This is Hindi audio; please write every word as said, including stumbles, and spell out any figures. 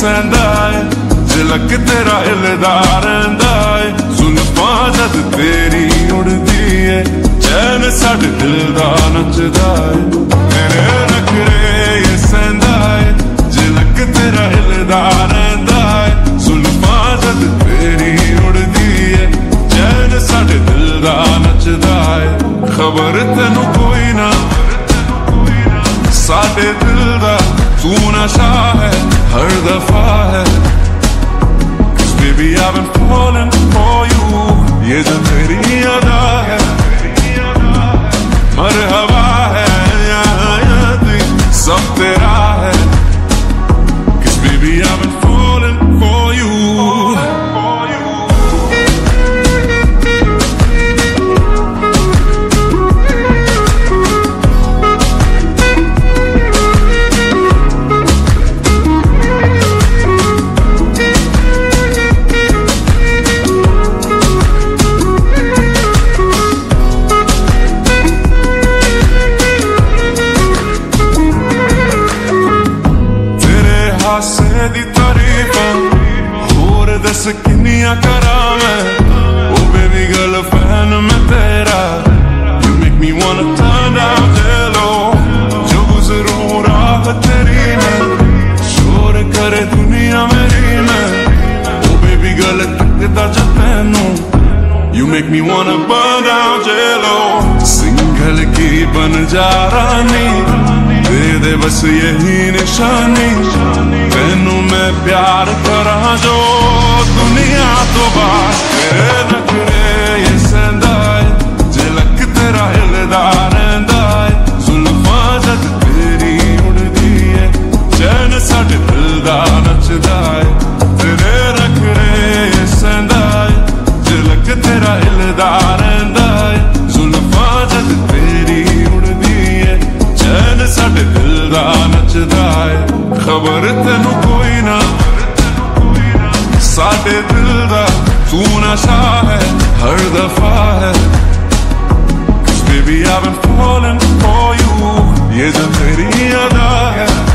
सहंदा है, झलक तेरा हिलदा रहिंदा है। जुल्फां जद तेरी उड़दी है, चैन साडे दिल दा नचदा है। तेरे नखरे ये सहंदा है, झलक तेरा हिलदा रहिंदा है। जुल्फां जद तेरी उड़दी है, चैन साडे दिल दा नचदा है। खबर तेनू कोई ना साडे दिल दा तू नशा है हर दफा है। Cause baby I've been falling for you, ये जो तेरी अदा है मरहबा है, यहाँ यहाँ सब तेरा है। Cause baby I've been falling for you. हासे दी तारीफां होर दस किन्नियां करां मैं। ओ बेबी गर्ल फैन मैं तेरा, you make me wanna turn down jello। जो गुजरूं राह तेरी में, शोर करे दुनिया मेरी में। ओ बेबी गर्ल तकदा जा तैनू, you make me wanna burn down jello। Single की बन जा रानी, दे दे बस यही निशानी। तेनू मैं प्यार करा जो दुनिया तो बात। तेरे नखरे ये सहंदा है, झलक तेरा हिलदा रहिंदा है। जुल्फां जद तेरी उड़दी है, चैन साडे दिल दा नचदा है। तेरे नखरे ये सहंदा है, झलक तेरा हिलदा रहिंदा है। जुल्फां जद तेरी उड़दी है, चैन साडे दिल दा नचदा है। खबर तेनू कोई ना साडे दिल दा तू नशा है हर दफा है। Cause baby I've been falling for you, ये जो तेरी अदा है